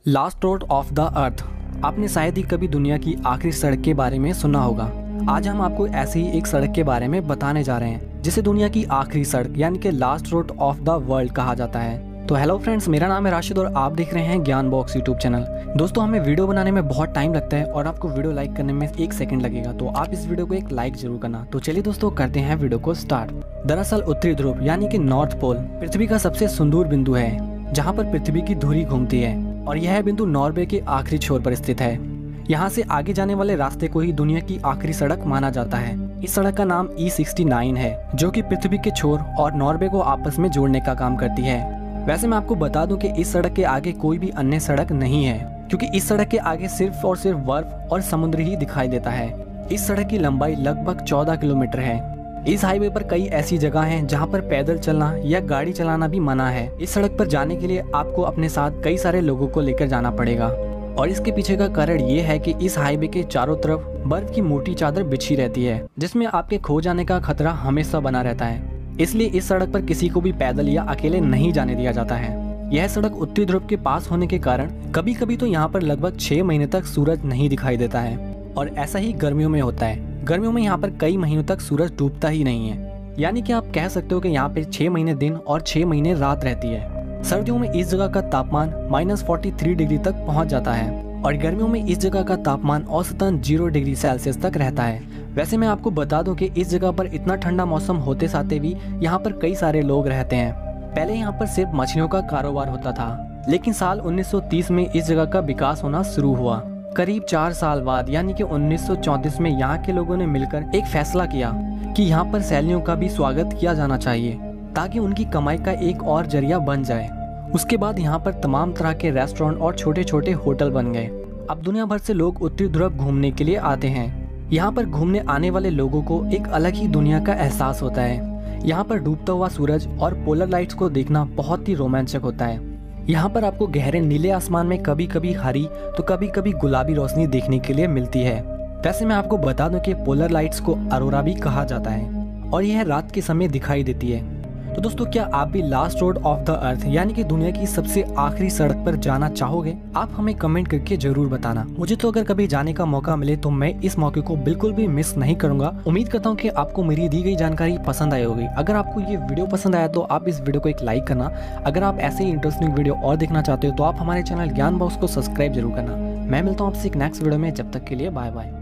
Last road of the earth. आपने शायद ही कभी दुनिया की आखिरी सड़क के बारे में सुना होगा। आज हम आपको ऐसी ही एक सड़क के बारे में बताने जा रहे हैं जिसे दुनिया की आखिरी सड़क यानी कि last road of the world कहा जाता है। तो हेलो फ्रेंड्स, मेरा नाम है राशिद और आप देख रहे हैं ज्ञान बॉक्स यूट्यूब चैनल। दोस्तों, हमें वीडियो बनाने में बहुत टाइम लगता है और आपको वीडियो लाइक करने में 1 सेकंड लगेगा, तो आप इस वीडियो को एक लाइक जरूर करना। तो चलिए दोस्तों, करते हैं वीडियो को स्टार्ट। दरअसल उत्तरी ध्रुव यानी कि नॉर्थ पोल पृथ्वी का सबसे सुदूर बिंदु है जहाँ पर पृथ्वी की धुरी घूमती है और यह बिंदु नॉर्वे के आखिरी छोर पर स्थित है। यहाँ से आगे जाने वाले रास्ते को ही दुनिया की आखिरी सड़क माना जाता है। इस सड़क का नाम E69 है जो कि पृथ्वी के छोर और नॉर्वे को आपस में जोड़ने का काम करती है। वैसे मैं आपको बता दूं कि इस सड़क के आगे कोई भी अन्य सड़क नहीं है, क्योंकि इस सड़क के आगे सिर्फ और सिर्फ बर्फ और समुद्र ही दिखाई देता है। इस सड़क की लंबाई लगभग 14 किलोमीटर है। इस हाईवे पर कई ऐसी जगह हैं जहां पर पैदल चलना या गाड़ी चलाना भी मना है। इस सड़क पर जाने के लिए आपको अपने साथ कई सारे लोगों को लेकर जाना पड़ेगा और इसके पीछे का कारण ये है कि इस हाईवे के चारों तरफ बर्फ की मोटी चादर बिछी रहती है, जिसमें आपके खो जाने का खतरा हमेशा बना रहता है। इसलिए इस सड़क पर किसी को भी पैदल या अकेले नहीं जाने दिया जाता है। यह सड़क उत्तरी ध्रुव के पास होने के कारण कभी कभी तो यहाँ पर लगभग 6 महीने तक सूरज नहीं दिखाई देता है और ऐसा ही गर्मियों में होता है। गर्मियों में यहाँ पर कई महीनों तक सूरज डूबता ही नहीं है, यानी कि आप कह सकते हो कि यहाँ पे 6 महीने दिन और 6 महीने रात रहती है। सर्दियों में इस जगह का तापमान -43 डिग्री तक पहुँच जाता है और गर्मियों में इस जगह का तापमान औसतन 0 डिग्री सेल्सियस तक रहता है। वैसे मैं आपको बता दूं कि इस जगह पर इतना ठंडा मौसम होते साथे भी यहाँ पर कई सारे लोग रहते हैं। पहले यहाँ पर सिर्फ मछलियों का कारोबार होता था, लेकिन साल 1930 में इस जगह का विकास होना शुरू हुआ। करीब 4 साल बाद यानी कि 1934 में यहाँ के लोगों ने मिलकर एक फैसला किया कि यहाँ पर सैलानियों का भी स्वागत किया जाना चाहिए ताकि उनकी कमाई का एक और जरिया बन जाए। उसके बाद यहाँ पर तमाम तरह के रेस्टोरेंट और छोटे छोटे होटल बन गए। अब दुनिया भर से लोग उत्तरी ध्रुव घूमने के लिए आते हैं। यहाँ पर घूमने आने वाले लोगों को एक अलग ही दुनिया का एहसास होता है। यहाँ पर डूबता हुआ सूरज और पोलर लाइट्स को देखना बहुत ही रोमांचक होता है। यहाँ पर आपको गहरे नीले आसमान में कभी कभी हरी तो कभी कभी गुलाबी रोशनी देखने के लिए मिलती है। वैसे मैं आपको बता दूं कि पोलर लाइट्स को अरोरा भी कहा जाता है और यह रात के समय दिखाई देती है। तो दोस्तों, क्या आप भी last road of the earth यानी कि दुनिया की सबसे आखिरी सड़क पर जाना चाहोगे? आप हमें कमेंट करके जरूर बताना। मुझे तो अगर कभी जाने का मौका मिले तो मैं इस मौके को बिल्कुल भी मिस नहीं करूंगा। उम्मीद करता हूं कि आपको मेरी दी गई जानकारी पसंद आई होगी। अगर आपको ये वीडियो पसंद आया तो आप इस वीडियो को एक लाइक करना। अगर आप ऐसे ही इंटरेस्टिंग वीडियो और देखना चाहते हो तो आप हमारे चैनल ज्ञान बॉक्स को सब्सक्राइब जरूर करना। मैं मिलता हूँ आपसे एक नेक्स्ट वीडियो में। जब तक के लिए बाय बाय।